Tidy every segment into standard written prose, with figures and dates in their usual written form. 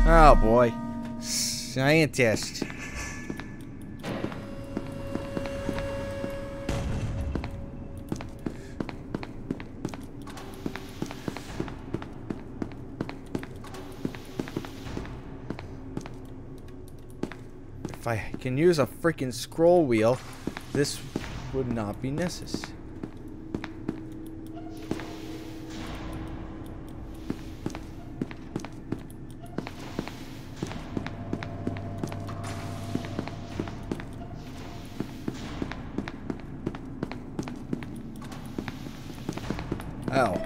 Oh boy. Scientist. If I can use a freaking scroll wheel, this would not be necessary. Oh.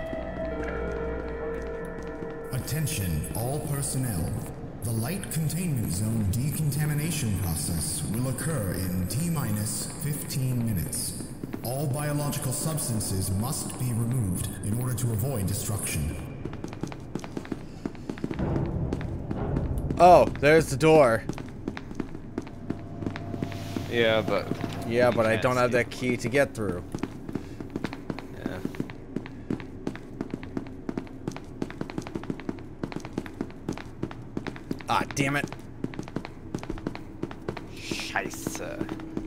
Attention, all personnel. The light containment zone decontamination process will occur in T-minus 15 minutes. All biological substances must be removed in order to avoid destruction. Oh, there's the door. Yeah, but I don't have that key to get through. Yeah. Ah, damn it. Scheiße.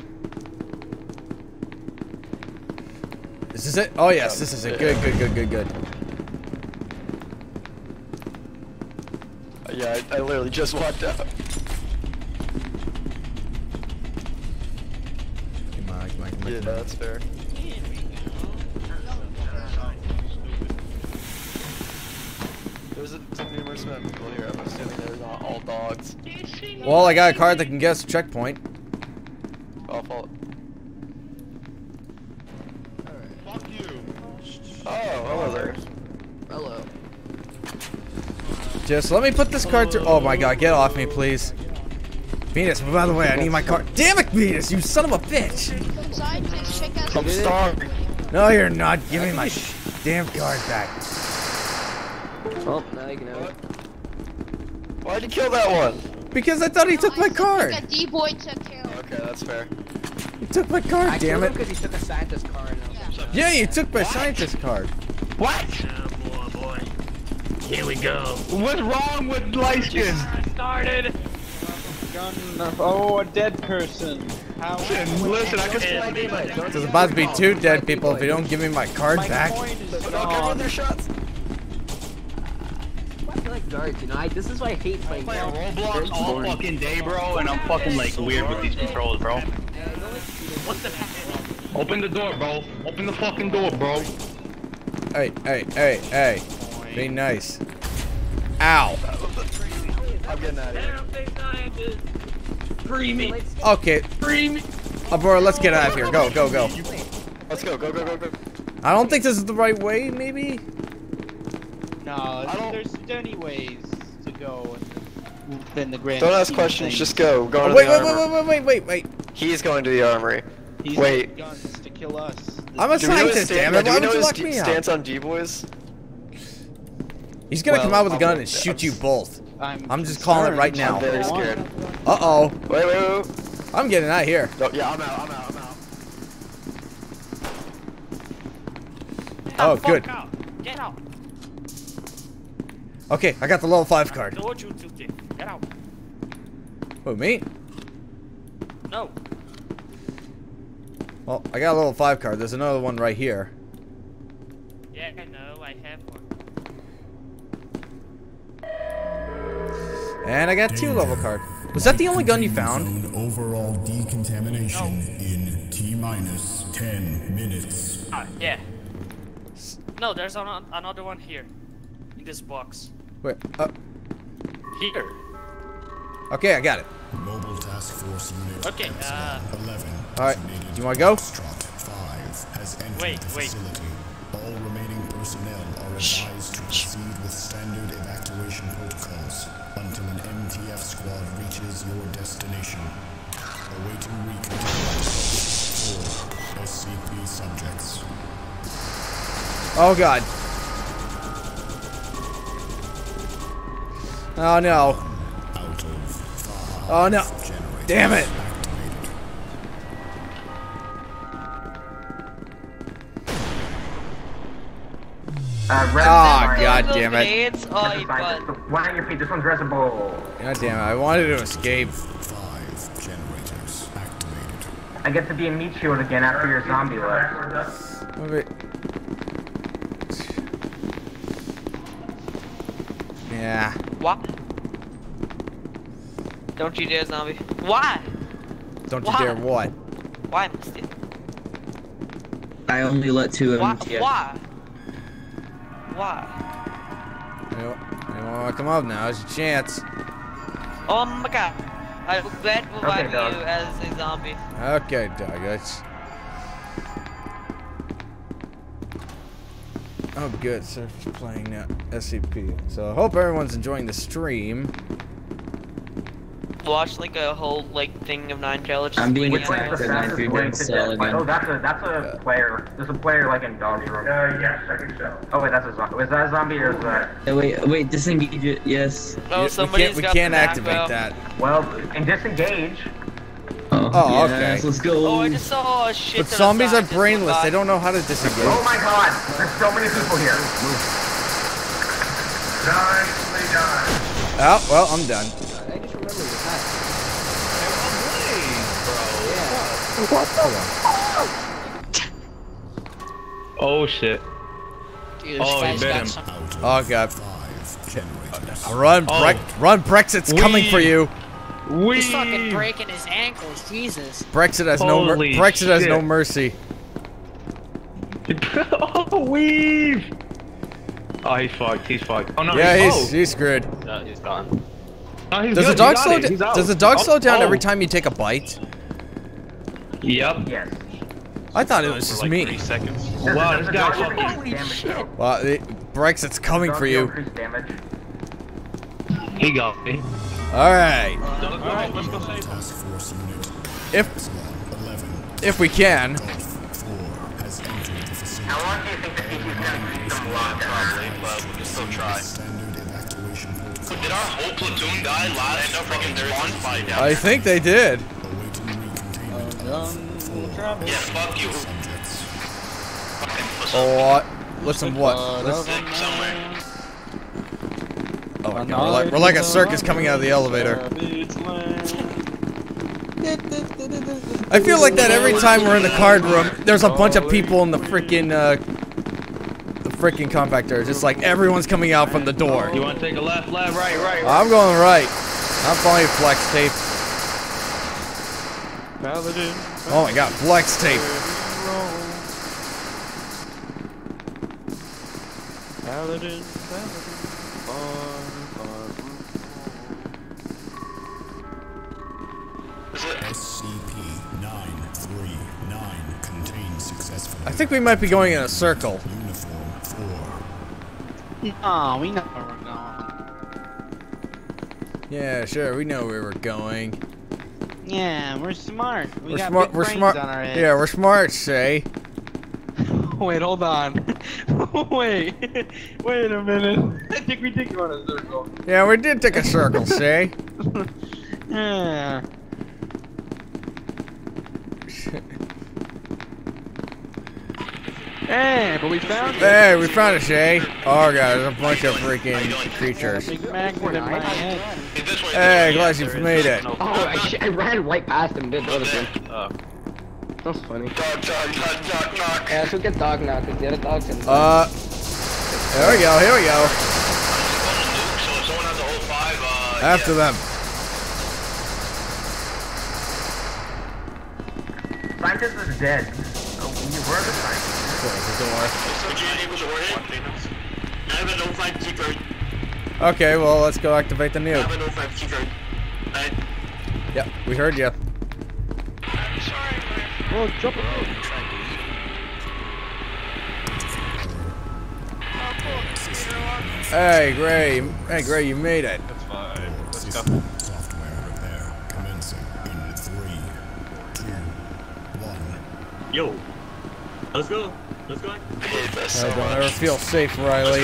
Is this it? Oh yes, this is it. Good. Yeah, I literally just walked out. Come on. Yeah, that's fair. There's numerous amount of people here. I'm assuming they're not all dogs. Well, I got a card that can get us a checkpoint. I'll follow. Fuck you. Oh, hello there. Hello. Just let me put this card through. Oh my god, get off me, please. Venus, by the way, I need my card. Damn it, Venus, you son of a bitch! I'm sorry. No, you're not. Give me my damn card back. Oh, now you can have it. Why'd you kill that one? Because I thought he took my card. A D-boy took care of. Okay, that's fair. He took my card, damn it. Because he took a scientist card. Yeah, you took my scientist card. What? Boy. Here we go. What's wrong with light skin? Started. Oh, a dead person. How? Listen, I can. There's about to be 2 dead people if you don't give me my card back. Coin is Don't gone. give them their shots. I feel like darts, you know. This is why I hate playing. Playing Roblox all fucking day, bro, and I'm fucking like weird with these controls, bro. What the heck? Open the door, bro. Open the fucking door, bro. Hey. Be nice. Ow. I'm getting out of here. Free me. Okay. Free me. Aurora, let's get out of here. Go. Let's go. Go. I don't think this is the right way, maybe? No, there's many ways to go within the grand. Don't ask scheme of questions, things. just go. Go to Wait, the armory. wait. He's going to the armory. He's Wait. got guns to kill us. I'm a Do we know his scientist, damn it. do Why we know would you his lock me out? stance on D-boys? He's gonna come Well, out with a gun I'm- and shoot you both. I'm just calling it right now. I'm very scared. Uh-oh. Wait. I'm getting out of here. No, yeah, I'm out. Oh, good. Get out. Okay, I got the level 5 card. Told you to get out. Who, me? No. Well, I got a level 5 card. There's another one right here. Yeah, I know. I have one. And I got 2 level card. Was that the only gun you found? Zone overall decontamination in T-minus 10 minutes. Yeah. No, there's another one here. In this box. Wait, Here. okay, I got it. Mobile Task Force Unit Okay, Epsilon 11. Alright, designated you wanna go? Foxtrot 5 has entered Wait, the wait. facility. All remaining personnel are advised to proceed with standard evacuation protocols until an MTF squad reaches your destination. Awaiting recontamination. 4 SCP subjects. Oh god. Oh no. Out of 5. Oh no. Generators Damn it. activated. Ah, god damn it. Grenades? Oh, you butt. One on your feet. This one's reservoir. God damn it. I wanted to escape. 5 generators activated. I get to be a meat shield again after your zombie left. Wait. Yeah. What? Don't you dare, zombie. Why? Don't you Why? dare what? Why, Misty? I only let 2 of Why? them. Yeah. Why? Why? You want to come up now? It's your chance. Oh my god. I will bet revive you dog. as a zombie. Okay, dog. That's... Oh, good. Surface playing now. SCP. So I hope everyone's enjoying the stream. Watch like a whole like thing of 9 jello. I'm being Which one is attacked the and I fastest fear way dead to cell death? again. Oh, that's a player. There's a player like in dog's room. Yes, I think so. Oh wait, that's a zombie. Is that a zombie or is that? Wait, disengage it. Yes. Oh, somebody's we got can't the activate macro. that. Well, in disengage. Oh, yes, okay. Let's go. Oh, I just saw a shit. But ton of zombies are scientists brainless. went by. They don't know how to disengage. Oh my god, there's so many people here. Nicely done. Oh, well, I'm done. I just remembered the fact. Oh shit. Dude, Oh, he guy's bit got him. some- Oh, God. 5 generators. Run, Oh. Run, Brexit's coming for you. He's fucking breaking his ankles, Jesus. Brexit has Holy Brexit has no shit. mercy. Oh, weave! Oh, he's fucked. He's fucked. Oh no. Yeah, he's he's screwed. he's gone. No, he's Does good. the dog He got slow? it. He's out. Does the dog Oh, slow down oh. every time you take a bite? Yep. Yes. I thought it was just me. Wow, this guy Holy fucking. shit. Well, Brexit's coming for you. Damage. He got me. All right, Let's go save him. Task Force Unit if we can. 4 has entered the facility. How long do you think the CP's gonna keep them locked up? But we can still try. Standard evacuation protocol. Did our whole platoon die last fucking spawn fight down? I think they did. Awaiting recontainment. 4 Yeah, fuck you. subjects. Oh, listen, what? Sick somewhere. Oh my God, we're like a circus coming out of the elevator. I feel like that every time we're in the card room. There's a bunch of people in the freaking compactor. Just like everyone's coming out from the door. You want to take a left, right. I'm going right. I'm following flex tape. Oh my God, flex tape. SCP-939 contained successfully. I think we might be going in a circle. Uniform 4. Oh, we know where we're going. Yeah, sure, we know where we're going. Yeah, we're smart. We We're got smart. big We're brains smart. on our heads. Yeah, we're smart, Shay. Wait, hold on. Wait a minute. I think we did go in a circle. Yeah, we did take a circle, Shay. Yeah. Hey, but we found it. Hey, we found it, Shay. Oh God, there's a bunch of freaking creatures. Big magnet in my head. Hey, glad you made it. Oh, I ran right past him, didn't notice him. That's funny. Yeah, let's go get dog now, because the other dog's in. Here we go. Here we go. After them. Scientist is dead. Oh, you were the scientist. Close the door. Okay, well, let's go activate the nuke. Yep, we heard you. Oh, jump it. Hey, Gray. Hey, Gray, you made it. That's fine. Let's go. System software repair commencing in 3, 2, 1. Yo, let's go. Let's go. I don't ever feel safe, Riley.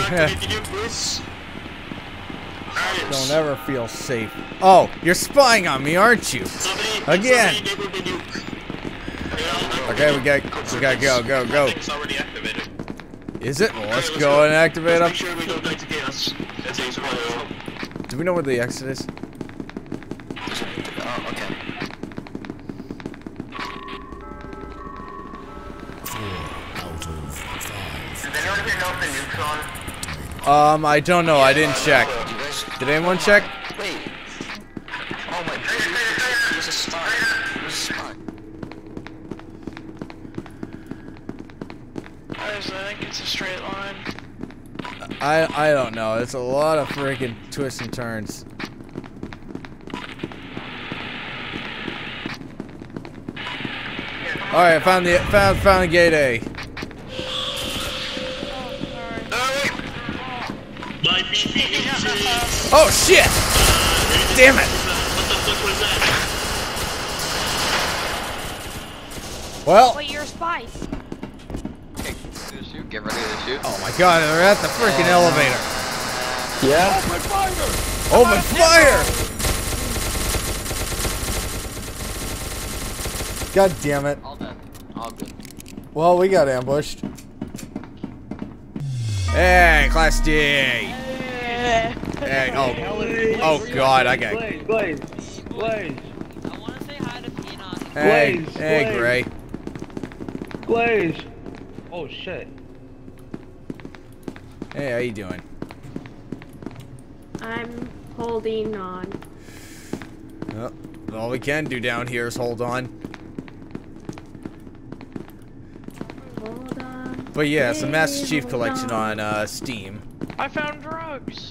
Don't ever feel safe. Oh, you're spying on me, aren't you? Again. Okay, we gotta go. Is it? Well, let's go and activate them. Make sure we don't back to chaos. That's a spoiler. Do we know where the exit is? Oh, okay. 4 out of 5. Does anyone here know if the nuke's on? I don't know. I didn't check. Did anyone check? Wait. Oh my god. There's a spot. There's a spot. I think it's a straight line. I don't know. It's a lot of freaking twists and turns. All right, found the gate A. My BB Oh shit! Damn it! What the fuck was that? Well. Wait, you're a spice. Okay, shoot. Get ready to shoot. Oh my god, they're at the freaking elevator. Yeah? Open fire! God damn it. All done. All good. Well, we got ambushed. Hey, Class D. Hey, oh god, I got. Blaze. I want to say hi to Peanut. Hey, Blaze, hey, Blaze. Gray. Blaze. Oh shit. Hey, how you doing? I'm holding on. Well, all we can do down here is hold on. Hold on. But yeah, it's the Master Chief Collection on Steam. I found drugs.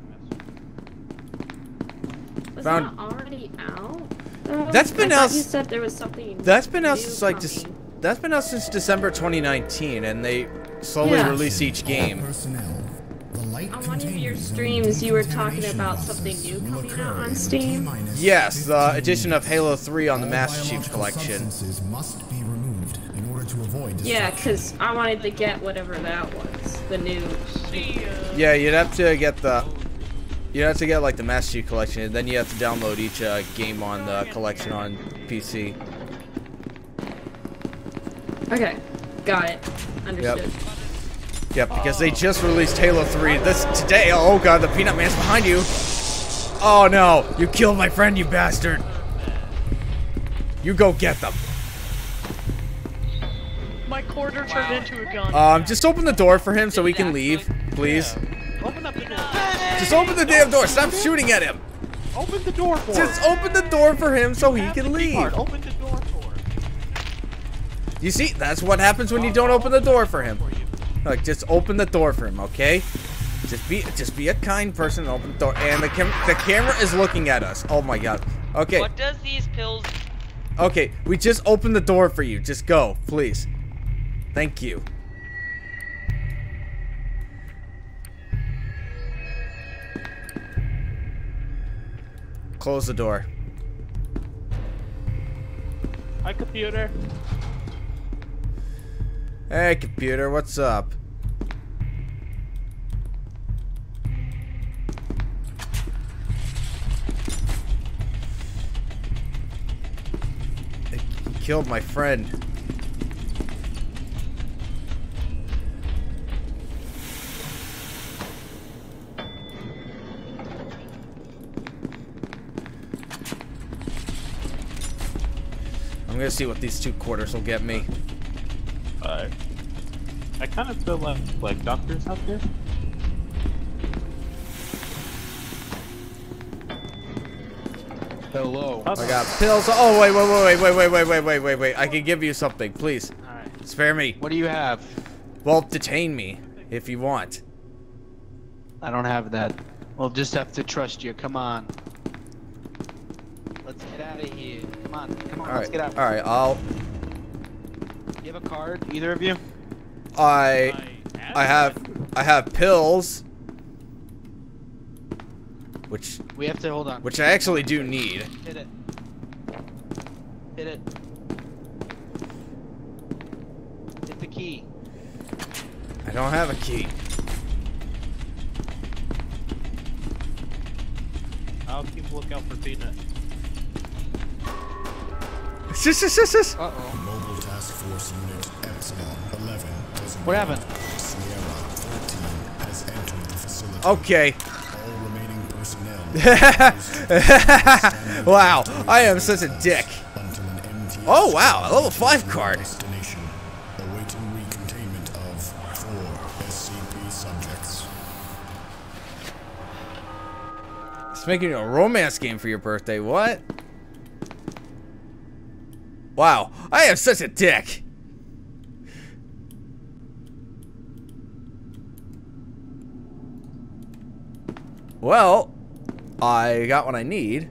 Was Found- that already out? That's been I thought out. You said there was something. That's been out new since like coming. that's been out since December 2019, and they slowly Yeah. release each game. Personnel. The light On one of your containment zone streams, you were talking decontamination about process something new will coming occur out on in Steam. T-minus Yes, the 15 edition of Halo 3 on the All Master Chief biological Collection. substances must be removed in order to avoid Yeah, destruction. because I wanted to get whatever that was. The new. Yeah, you'd have to get the. You have to get like the Master Chief Collection, and then you have to download each game on the collection on PC. Okay, got it. Understood. Yep, because they just released Halo 3 today. Oh god, the Peanut Man's behind you. Oh no, you killed my friend, you bastard. You go get them. My quarter turned into a gun. Just open the door for him so we can leave, please. Open up the door. Just open the damn door. Stop shooting at him. Open the door for Just open the door for him so he can leave. Open the door for him. You see, that's what happens when you don't open the door for him. Like, just open the door for him, okay? Just be a kind person and open the door. And the camera is looking at us. Oh my god. Okay. What does these pills? Okay, we just opened the door for you. Just go, please. Thank you. Close the door. Hi, computer. Hey, computer, what's up? He killed my friend. I'm gonna see what these 2 quarters will get me. I kind of feel like doctors out there. Hello. I got pills. Oh, wait. I can give you something, please. Alright. Spare me. What do you have? Well, detain me, if you want. I don't have that. We'll just have to trust you. Come on. Let's get out of here. Come on, let's get out. Alright, I'll... You have a card, either of you? I have pills. Which... We have to, hold on. Which I actually do need. Hit it. Hit it. Hit the key. I don't have a key. I'll keep a lookout for Peanut. Uh-oh. Mobile Task Force Unit Epsilon 11. What happened? Sierra Okay. All remaining personnel. Wow, I am such a dick. Until an MTF Oh wow, a level 5 card. destination. Awaiting recontainment of 4 SCP subjects. It's making a romance game for your birthday. What? Wow, I am such a dick. Well, I got what I need.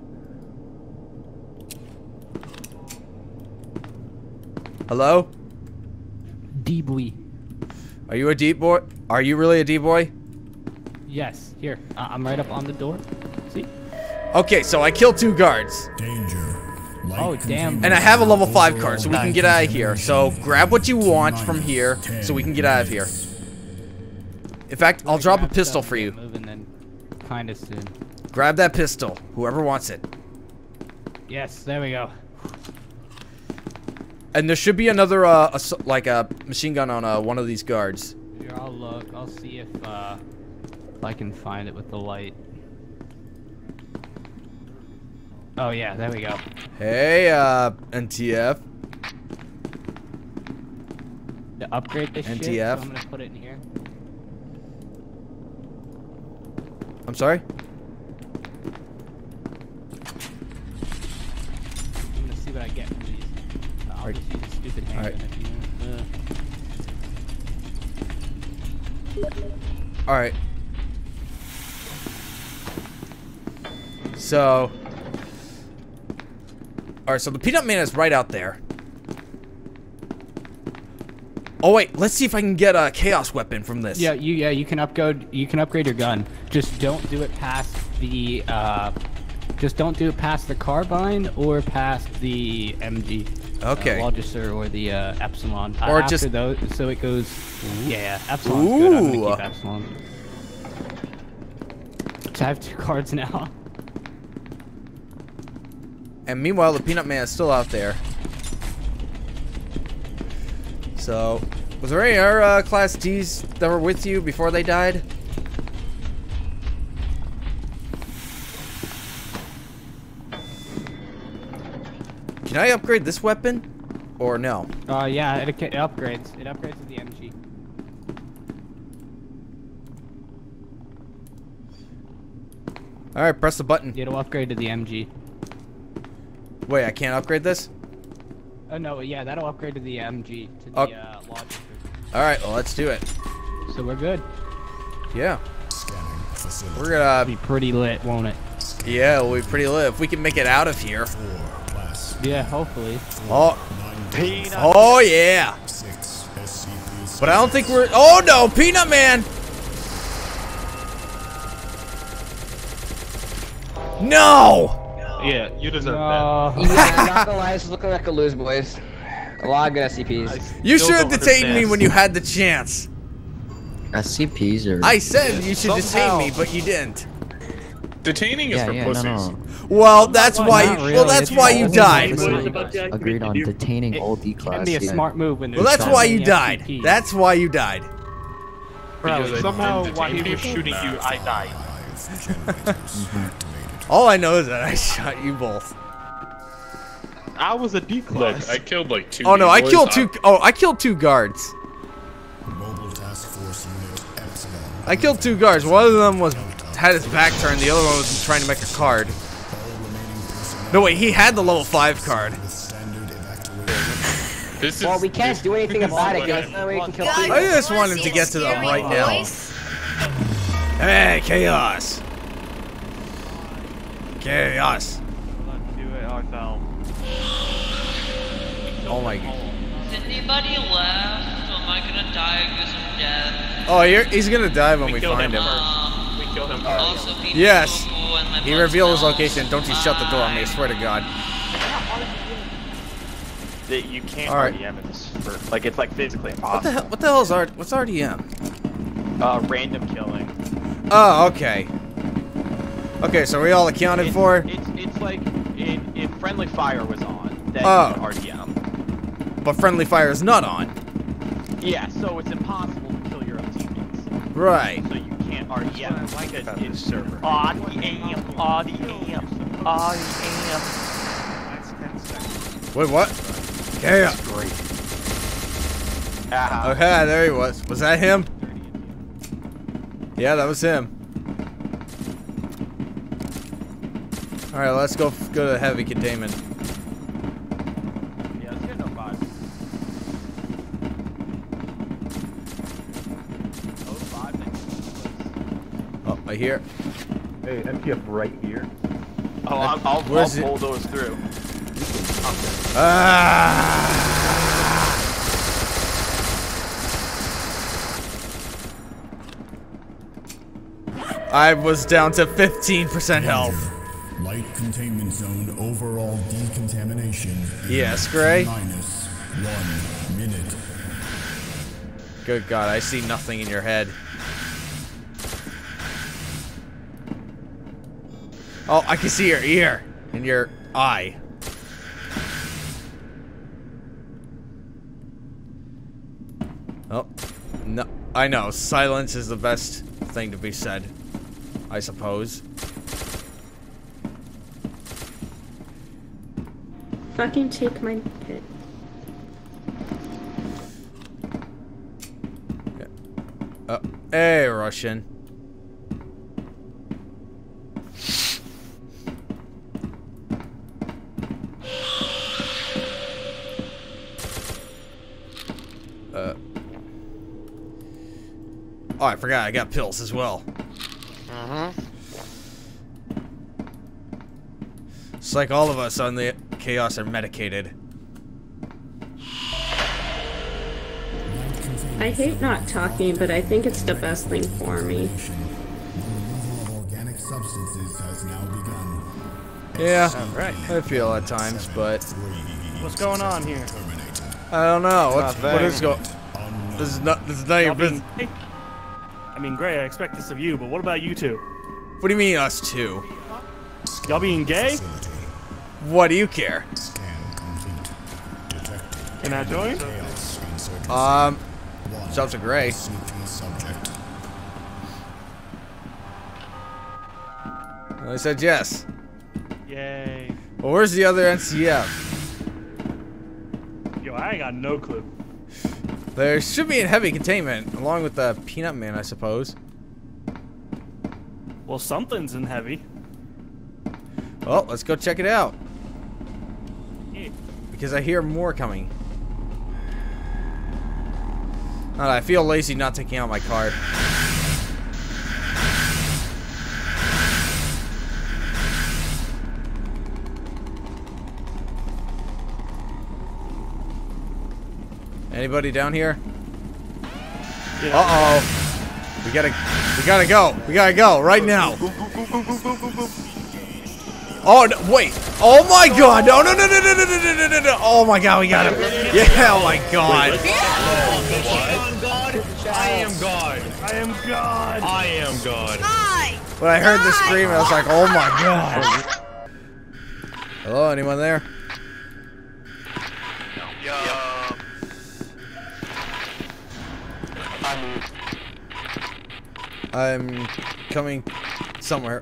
Hello? D-boy. Are you a deep boy? Are you really a deep boy? Yes, here. I'm right up on the door. See? Okay, so I killed 2 guards. Danger. Oh, damn. And I have a level 5 card, so we can get out of here. So grab what you want from here, so we can get out of here. In fact, I'll drop a pistol for you. Moving then kind of soon. Grab that pistol, whoever wants it. Yes, there we go. And there should be another, like a machine gun on one of these guards. Here, I'll look. I'll see if I can find it with the light. Oh yeah, there we go. Hey, NTF. To upgrade this shit, so NTF. I'm gonna put it in here. I'm sorry? I'm gonna see what I get from these. I'll just use a stupid handgun if you want. Alright. So... Alright, so the Peanut Man is right out there. Oh wait, let's see if I can get a chaos weapon from this. Yeah, you can upgrade your gun. Just don't do it past the carbine or past the MG. Okay. Walgister or the Epsilon. Or After just those, so it goes. Yeah, Epsilon's good. I'm gonna keep Epsilon. So I have 2 cards now. And meanwhile, the Peanut Man is still out there. So, was there any other Class Ds that were with you before they died? Can I upgrade this weapon? Or no? Yeah, it upgrades. It upgrades to the MG. Alright, press the button. It'll upgrade to the MG. Wait, I can't upgrade this? Oh no, yeah, that'll upgrade to the MG, to the Logister. Alright, well, let's do it. So we're good. Yeah. Scanning facility. We're gonna be pretty lit, won't it? Yeah, we'll be pretty lit if we can make it out of here. Yeah, hopefully. Oh. Oh yeah. But I don't think we're. Oh no, Peanut Man. No. Yeah, you deserve that. Yeah, not gonna lie, this is looking like a lose, boys. A lot of good SCPs. You should have detained me when you had the chance. SCPs are. I said you should detain me, but you didn't. Detaining is for pussies. No. Well, that's why. Well, that's why you died. Agreed on detaining all D class. Can be a smart move when. Well, that's why you died. That's why you died. Bro, somehow while he was shooting you, I died. All I know is that I shot you both. I was a D class. Look, I killed like 2. Oh no, I killed 2. Oh, I killed 2 guards. Mobile Task Force Unit Epsilon. I killed 2 guards. One of them had his back turned. The other one was trying to make a card. No wait, he had the level 5 card. Well, we can't do anything about it, guys. We can kill people. I just want him to get to them right now. Hey, Chaos. Chaos. Oh my god. Is anybody left? Am I gonna die because of death? Oh, he's gonna die when we find him. We killed him Also, people Yes. and my He blood revealed his smells. location. Don't you shut the door on me, I swear to God. You can't All right. RDM in this. Like, it's like physically impossible. What the hell is what's RDM? Random killing. Oh, okay. Okay, so we all accounted for? It's like if friendly fire was on, then Oh. RDM. But friendly fire is not on. Yeah, so it's impossible to kill your own teammates. Right. So you can't RDM. Why it's server? RDM. Wait, what? Yeah. Great. Okay, there he was. Was that him? Yeah, that was him. All right, let's go to heavy containment. Yeah, let's get no 5. Oh, I hear. Hey, MTF right here. Oh, I'll bulldoze through. I was down to 15% health. Light containment zone overall decontamination. Yes, Gray. Minus 1 minute. Good God, I see nothing in your head. Oh, I can see your ear and your eye. Oh, no, I know. Silence is the best thing to be said, I suppose. Fucking take my pit. Oh, hey, Russian. Oh, I forgot I got pills as well. It's like all of us on the Chaos are medicated. I hate not talking, but I think it's the best thing for me. Organic substances has now begun. Yeah, right. I feel at times, but What's going on here? I don't know. What is going? This is not your business. I mean, Gray, I expect this of you, but what about you two? What do you mean, us two? Y'all being gay? What do you care? Can I join? It's up to Gray. I said yes. Yay. Well, where's the other NCF? Yo, I ain't got no clue. There should be in heavy containment, along with the Peanut Man, I suppose. Well, something's in heavy. Well, let's go check it out. Yeah. Because I hear more coming. I feel lazy not taking out my card. Anybody down here? Yeah. Uh-oh. We gotta go. We gotta go right now. Oh, no, wait. Oh my God. No. Oh my God, we got him. Yeah, oh my God. I am God. I am God. I am God. When I heard the scream, I was like, oh my God. Hello, anyone there? I'm coming somewhere.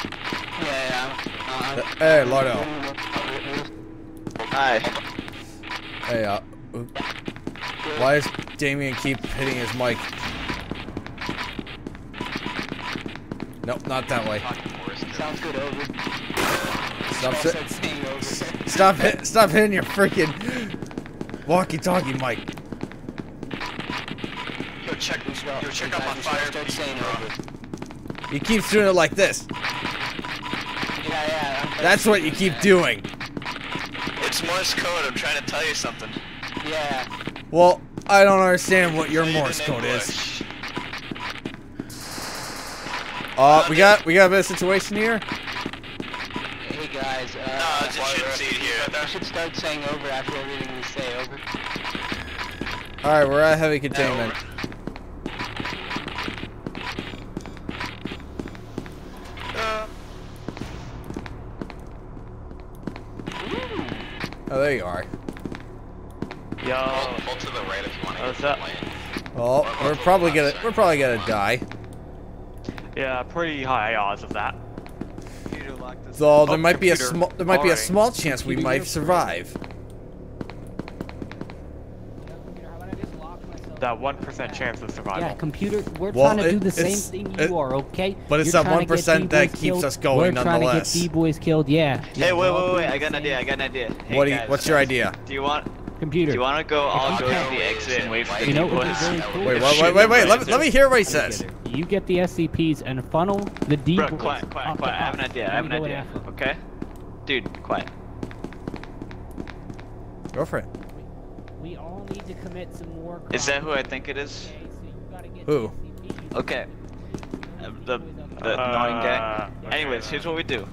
Hey, Lardo. Hi. Hey, why does Damien keep hitting his mic? Nope, not that way. Sounds good, over. Stop hitting your freaking walkie-talkie mic. Yo, check out my fire. Start saying over. He keeps doing it like this. Yeah. That's what you keep doing. It's Morse code. I'm trying to tell you something. Yeah. Well, I don't understand what your Morse code is. We got a bit of situation here. Hey guys, no, it's a shit seat here. You should start saying over after everything we say, over. Alright, we're at heavy containment. Oh, there you are. Yo. Pull to the right if you want to. What's up? Well, we're probably gonna die. Yeah, pretty high odds of that. Though there might be a small chance we might survive. That 1% chance of survival. Yeah, computer, we're trying to do the same thing you are, okay? But it's that 1% that keeps us going nonetheless. We're trying to get D-boys killed, yeah. Hey, wait, I got an idea, Hey, what's your idea? Do you want... Computer. Do you want to go all go to the exit and wait for the D-boys? Wait, let me hear what he says. You get the SCPs and funnel the D-boys. Bro, quiet. I have an idea, okay? Dude, quiet. Go for it. We all need to commit some more crimes. Is that who I think it is? Who? Okay. The annoying guy. Anyways, here's what we do.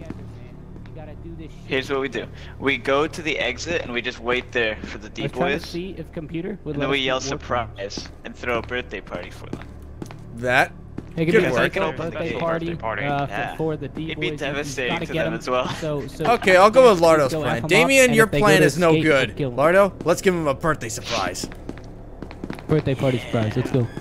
We go to the exit and we just wait there for the D-boys. See if computer would and then we yell surprise and throw a birthday party for them. That Hey, could work. work. Party for the D-boys. It'd be devastating to them as well. Okay, I'll go with Lardo's plan. Damien, your plan is no good. Lardo, let's give him a birthday surprise. Birthday party surprise. Let's go.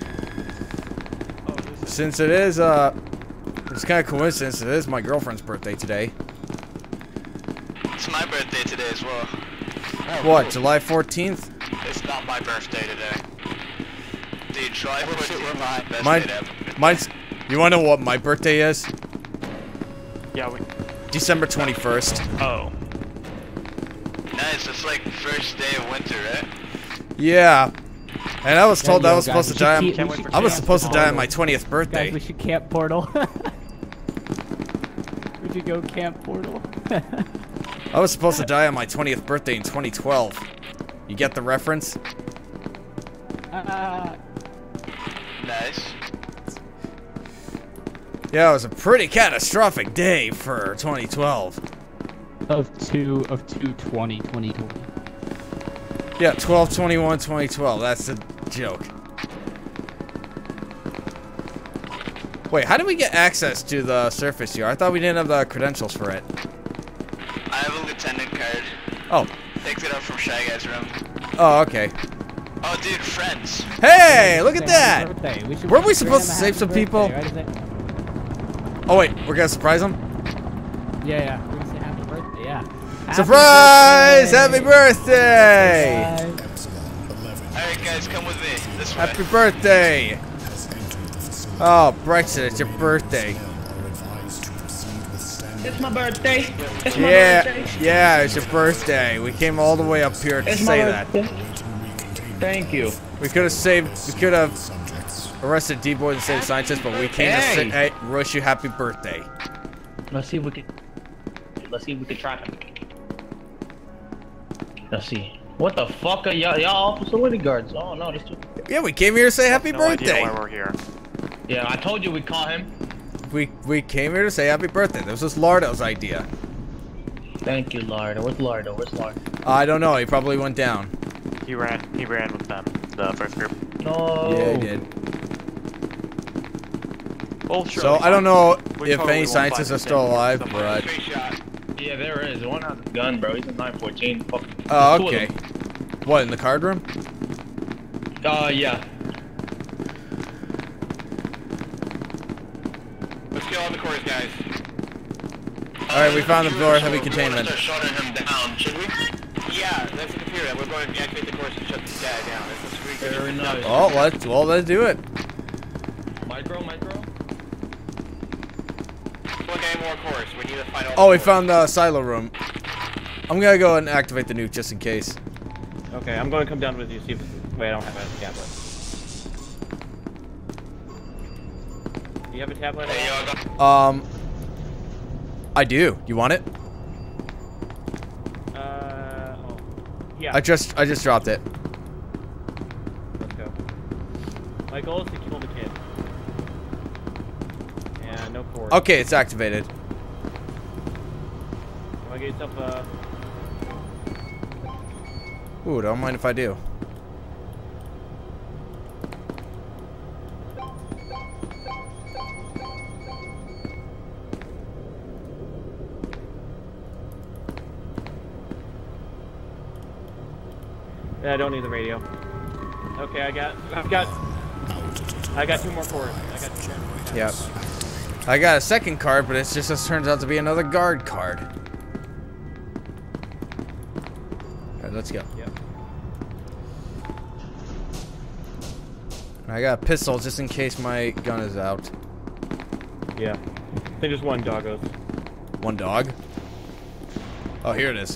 Since it is it's kind of coincidence. It is my girlfriend's birthday today. It's my birthday today as well. What? July 14th? It's not my birthday today. Dude, July 14th. Mine's. You want to know what my birthday is? Yeah, December 21st. Oh. Nice. It's like first day of winter, right? Yeah. And I was told I was supposed to die. I was supposed to die on my 20th birthday. Guys, we should camp Portal. We should go camp Portal. I was supposed to die on my 20th birthday in 2012. You get the reference? Nice. Yeah, it was a pretty catastrophic day for 2012. Of 2020. Yeah, 12/21/2012. That's the joke. Wait, how did we get access to the surface here? I thought we didn't have the credentials for it. I have a lieutenant card. Oh. Picked it up from Shy Guy's room. Oh, okay. Oh, dude, friends. Hey, look at that! Weren't we supposed to save some people? Oh wait, we're gonna surprise them? Yeah. We're gonna say happy birthday, yeah. Surprise! Happy birthday! Alright guys, come with me. This way. Happy birthday! Oh, Brexit, it's your birthday. It's my birthday. It's my birthday. Yeah, it's your birthday. We came all the way up here to say that. Thank you. We could have arrested D-boys and saved scientists, but we came to say, hey, wish you happy birthday. Let's see if we can track him. Let's see. What the fuck are y'all all facility guards? Oh no, there's two. Yeah, we came here to say happy birthday. Idea why we're here. Yeah, I told you we'd call him. We came here to say happy birthday. This was Lardo's idea. Thank you, Lardo. Where's Lardo? Where's Lardo? I don't know. He probably went down. He ran with them, the first group. No. Yeah, he did. Well, sure, so I don't know if any scientists are still alive, but. Yeah, there is. One has a gun, bro. He's a 914. Oh, okay. What, in the card room? Yeah. Let's kill all the cores, guys. Alright, we found the door, heavy containment. We're shutting him down, should we? Yeah, that's the computer. We're going to deactivate the cores and shut this guy down. Very nice. Oh, let's do it. Micro. Look at more cores. We need to find all. Oh, we found the silo room. I'm gonna go and activate the nuke just in case. Okay, I'm going to come down with you. See if wait, I don't have a tablet. Do you have a tablet? I do. You want it? Yeah. I just dropped it. Let's go. My goal is to kill the kid. And no cord. Okay, it's activated. You wanna get yourself Ooh, don't mind if I do. I don't need the radio. Okay, I got 2 more cores. I got 2 more. Yep. I got a second card, but it just turns out to be another guard card. Alright, let's go. Yep. I got a pistol just in case my gun is out. Yeah. I think just one doggos. One dog? Oh, here it is.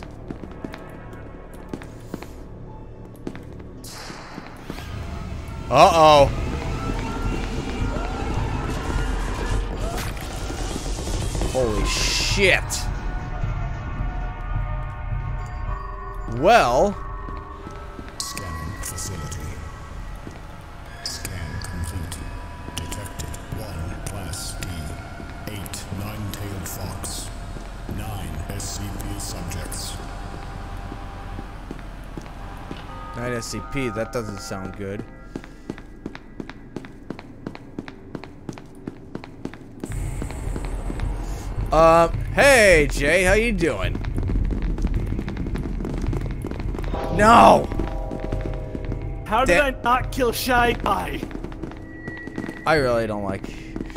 Uh-oh. Holy shit. Well. Scanning facility. Scan complete. Detected 1 Class D. 8 nine-tailed fox. 9 SCP subjects. 9 SCP, that doesn't sound good. Hey Jay, how you doing? No! How did I not kill Shy Pie? I really don't like.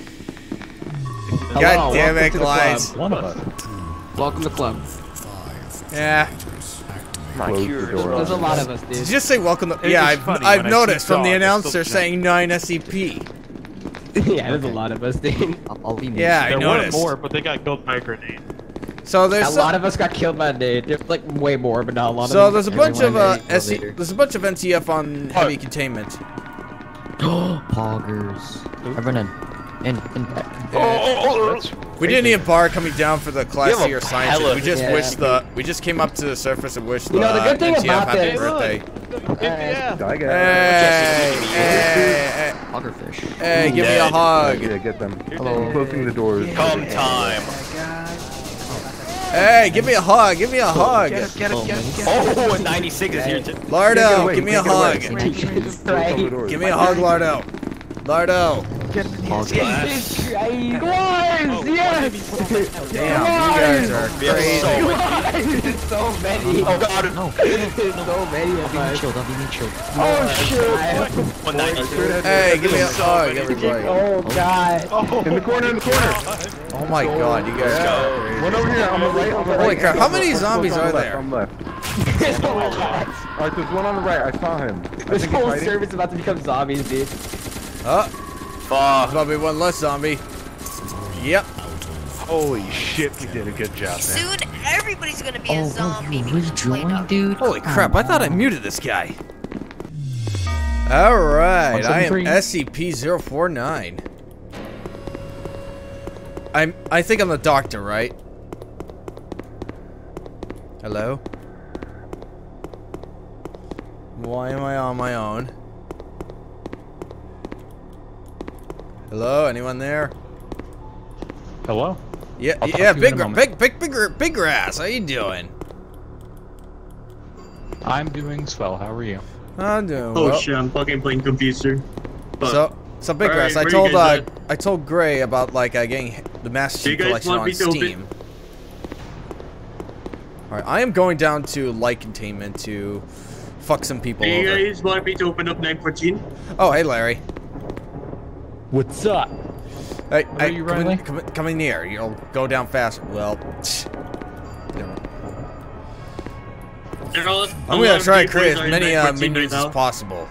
God damn it, Glides. One of us. Welcome to the club. Yeah. There's a lot of us, dude. Did you just say welcome to? Yeah, I've noticed from the announcer saying 9 SCP. Yeah, there's a lot of us, dude. Yeah, I noticed. There were more, but they got killed by a grenade. So there's a lot of us got killed by a nade. There's like way more, but not a lot of them. So there's a bunch of there's a bunch of NTF on heavy containment. Poggers. Everyone in. We didn't need a bar coming down for the Class C or science. We just wished we just came up to the surface and wished the good thing NTF about happy this. birthday. Hoggerfish. Hey, give me a hug. Yeah, get them. Hello. Closing the doors. Come time. Hey, give me a hug. Give me a hug. Get him. Oh, 96 is here too. Lardo, give me a hug. Give me a hug, Lardo. Lardo. Guys, yes! Damn, you guys are crazy. There's so many. Oh god. No. There's so many of us. Chill. Oh shit! Hey, give me a hug, everybody. Oh god. In the corner. Oh my god, you guys are crazy. One over here on the right. Holy crap, how many zombies are there? On the left. Alright, there's one on the right. I saw him. This whole server's about to become zombies, dude. There's about to be one less zombie. Yep. Holy shit, we did a good job, man. Soon everybody's gonna be a zombie. Rejoined, dude. Holy crap, I thought I muted this guy. Alright, I am SCP-049. I think I'm the doctor, right? Hello? Why am I on my own? Hello, anyone there? Hello? Yeah, big grass. How you doing? I'm doing swell. How are you? I'm doing Oh well. shit, I'm fucking playing computer. So big grass. I told Gray about like getting the Master Chief Collection on Steam. All right, I am going down to light containment to fuck some people over. Do you guys want me to open up 914? Oh, hey Larry. What's up? Hey, are you, Riley? Come in here. You'll go down fast. Well, I'm gonna try to create as many minions as possible.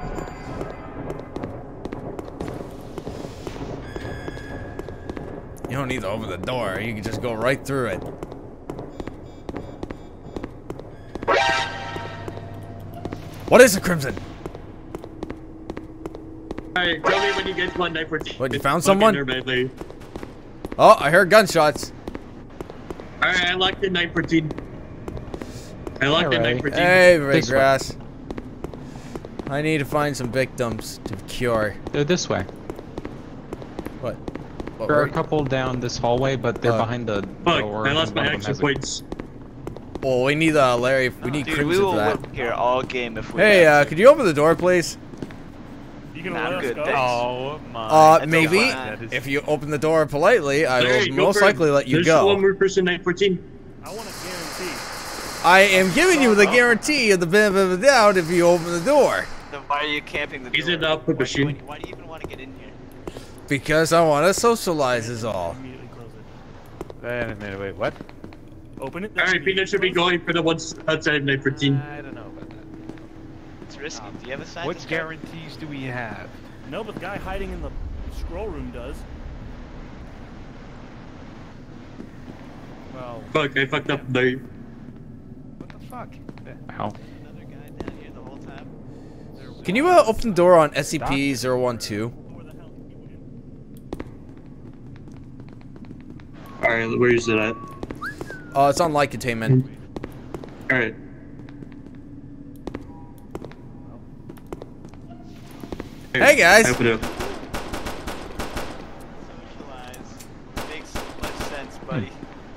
You don't need to open the door. You can just go right through it. What is it, Crimson? Alright, tell me when you get 914. What, you found someone? Oh, I heard gunshots. Alright, I locked in 914. I locked in 914. Hey, Big Grass. I need to find some victims to cure. They're this way. What? There are a couple down this hallway, but they're behind the door. I lost my action points. Well, we need Larry. We need Crimson we will for that. work here all game if we. Hey, could you open the door, please? You gonna I'm let good, us go? Oh my. Maybe. If you open the door politely, I will most likely let you go. There's one more person, 914. I want a guarantee. I am giving you the guarantee of the benefit of the doubt if you open the door. Then why are you camping the door? He's in the output machine. Why do you even want to get in here? Because I want to socialize is all. Immediately close it. Wait a minute, wait, what? Open it. Alright, Peanut should be going for the ones outside Night 14. I don't know about that. It's risky. Do you have a scientist What card? guarantees do we have? No, but the guy hiding in the scroll room does. Well, Fuck, I fucked up there. what the fuck? How? Another guy down here the whole time. Can you open the door on SCP-012? Alright, where is it at? It's on light containment. Alright. Hey guys! Open it up. Socialize. Makes much sense, buddy.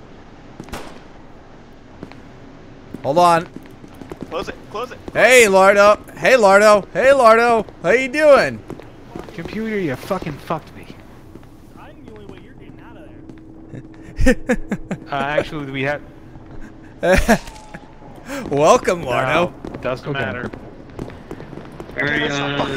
Hold on. Close it. Close it. Hey, Lardo. Hey, Lardo. Hey, Lardo. How you doing? Computer, you fucking fucked me. I'm the only way you're getting out of there. Actually, we have. Welcome, Lardo. No, doesn't matter. Alright,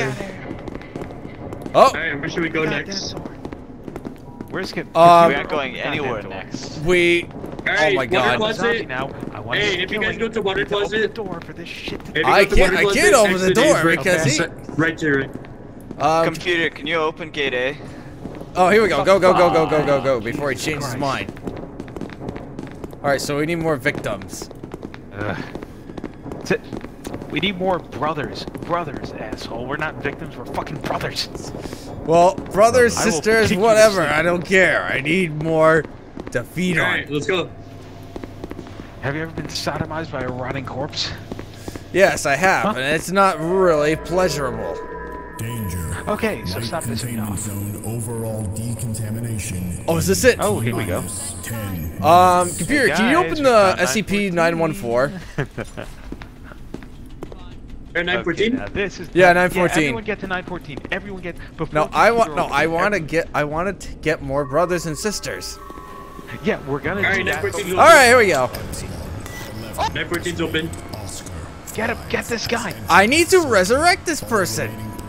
Oh. Alright, where should we go next? Where's We aren't going anywhere next. We. Alright, Oh my God. water closet. Now, I want Hey, if you guys go to water open the closet, door for this shit. if you I go to water can't closet, open the exit door is right- because he. Right to it. Computer, can you open gate A? Oh, here we go. Go, go, go, go, go, go, go. Before he changes his mind. All right, so we need more victims. We need more brothers. Brothers, asshole. We're not victims, we're fucking brothers. Well, brothers, I will sisters, kick you whatever. to sleep. I don't care. I need more to feed on. Alright, let's go. Have you ever been sodomized by a rotting corpse? Yes, I have, and it's not really pleasurable. Danger. Okay, so Light stop this containment off. zone overall decontamination. Oh, is this it? Oh, here we go. -10. Computer, Hey can you guys, open we the found SCP-914? Or 914? Okay, now this is Yeah, 914. everyone get to 914. Everyone get before. No, the I computer want opens, I wanted to get more brothers and sisters. Yeah, we're gonna Alright, do that. 914 All right, here we go. 914's open. Get him, get this guy. I need to resurrect this person.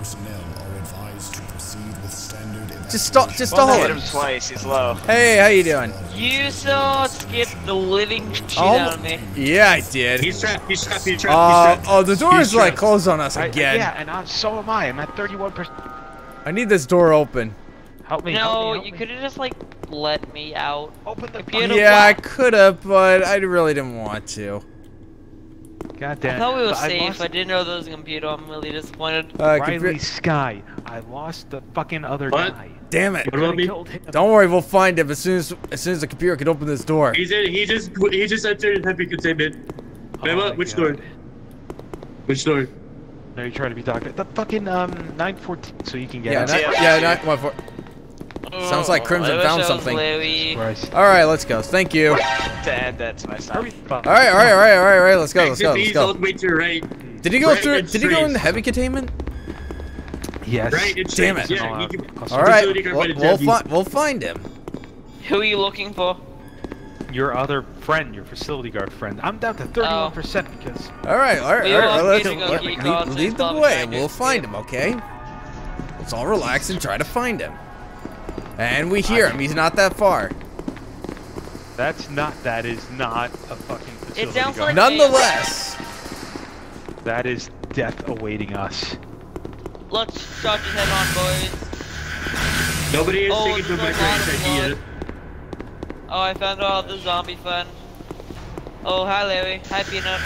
Just stop, just Well, hold hit him. him twice. He's low. Hey, how you doing? You so skipped the living shit Oh, out of me. yeah, I did. He's trapped, he's trapped, he's trapped, he's trapped. Oh, the door He's is like trapped. closed on us again. Yeah, and so am I. I'm at 31%. I need this door open. Help me. No, help me, help you me. could have just like let me out. Open the Computer, Yeah, I what? could have, but I really didn't want to. God I damn. thought we were But safe. lost I didn't know there was a computer. I'm really disappointed. Riley Sky. I lost the fucking other guy. Damn it! You could've killed him. Don't worry, we'll find him as soon as the computer can open this door. He just entered heavy containment. Wait, what? Which door? Which door? No, you're trying to be doctor. The fucking 914, so you can get Yeah, out. yeah, 914. Sounds like Crimson found something. All right, let's go. Thank you. To add that to my side. All right. Let's go. Let's go. Let's He's go. all the way to your right. Did he go Right through? and Did he go straight. into heavy containment? Yes. Right, it's Damn straight. it. Yeah, he can, All right. facility guard by the We'll find him. Who are you looking for? Your other friend, your facility guard friend. I'm down to 31% because. All right. We were Let's getting a key card, so lead he's the probably way, trying and to we'll escape. find him. Okay. Let's all relax and try to find him. And we hear him. He's not that far. That is not a fucking facility It sounds guard. like Nonetheless. That is death awaiting us. Let's shut his head on, boys. Nobody is Oh, taking to my there's a lot of friend's blood. idea. Oh, I found out the zombie friend. Oh, hi Larry. Hi Peanut.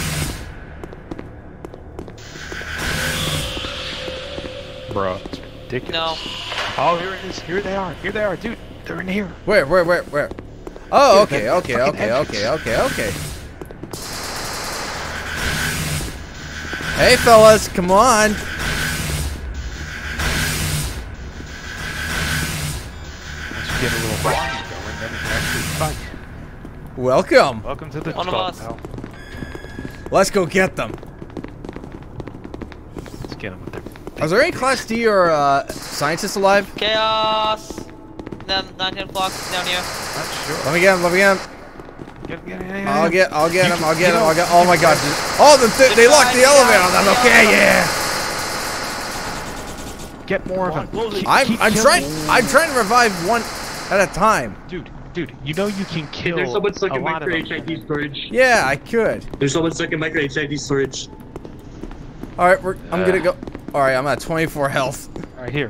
Bro, it's ridiculous. No. Oh, here it is. Here they are. Here they are, dude. They're in here. Where? Oh, Here, okay. the fucking entrance. Hey, fellas, come on. Once you get a little bond going, then we can actually fight. Welcome. Welcome to the One of club, us. pal. Let's go get them. Let's get them with their. Are there any Class D or scientists alive? Chaos. Then 19 blocks down here. Not sure. Let me get him. I'll get him. Oh my god. Oh, they locked the elevator on them. Okay, yeah. Get more of them. I'm trying to revive one at a time. Dude, you know you can kill There's someone stuck a in lot of micro them. HID storage. Yeah, I could. There's someone stuck in micro HID storage. All right, I'm gonna go. All right, I'm at 24 health. All right, here.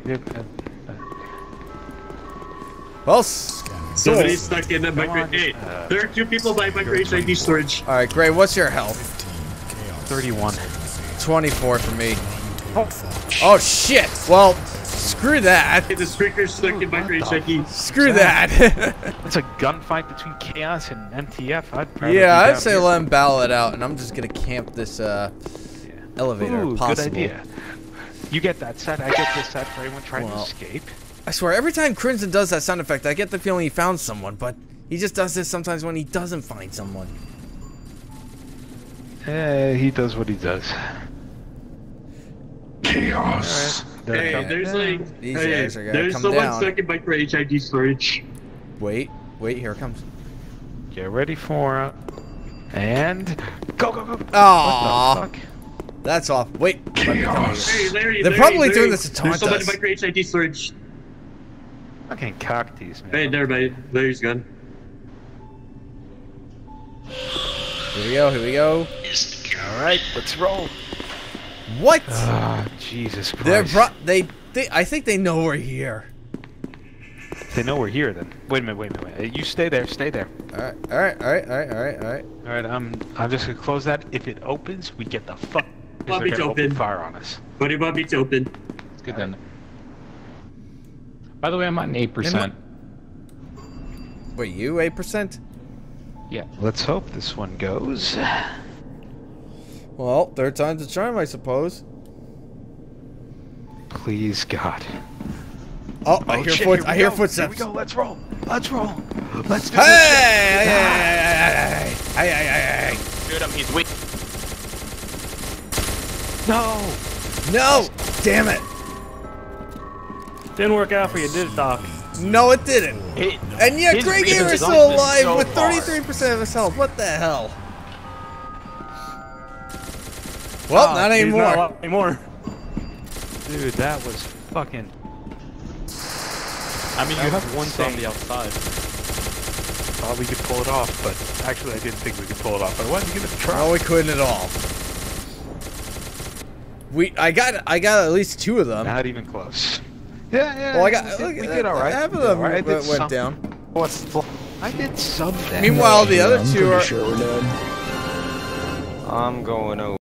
Well, Somebody's stuck in the micro. Hey, there are 2 people by micro HID storage. All right, Gray, what's your health? 31. 24 for me. Oh shit! Well, screw that. The streaker's stuck in micro HID. Screw that. It's a gunfight between Chaos and MTF. I'd say let him battle it out, and I'm just gonna camp this elevator. Ooh, if possible. good idea. You get that set. I get this set for anyone trying to escape. I swear, every time Crimson does that sound effect, I get the feeling he found someone, but he just does this sometimes when he doesn't find someone. He does what he does. Chaos. Hey, there's like These guys are gonna there's come someone down. stuck in micro HID storage. Wait, here it comes. Get ready for it. And go. Aww. What the fuck? That's off. Wait. Hey, Larry, They're probably doing this to taunt There's someone us. in micro HID storage. Fucking cocktease, man. Hey, there, buddy. Larry's gone. Here we go. Alright, let's roll. What? Ah, Jesus Christ. I think they know we're here. They know we're here then. Wait a minute. You stay there. Alright. Alright, I'm just gonna close that. If it opens, we get the fuck. They're gonna open fire on us. What do you want me to open? It's good then. By the way, I'm on 8%. Wait, you 8%? Yeah. Let's hope this one goes. Well, third time's a charm, I suppose. Please, God. Oh, I hear footsteps. Here we go. Let's roll. Let's do Hey! Shoot him, he's weak. No! Damn it! Didn't work out for you, did it, Doc? No, it didn't. And yet, Greg Gamer is reasons still been alive so with far. 33% of his health. What the hell? Well, not anymore. Not anymore. Dude, that was fucking. I mean, you have one zombie outside. Thought we could pull it off, but actually, I didn't think we could pull it off. But I wanted to give it a try. No, we couldn't at all. I got at least 2 of them. Not even close. Yeah. Well, we did all right. Half of them went down. I did some damage. Meanwhile, the other 2 are. Sure we're dead. I'm going over.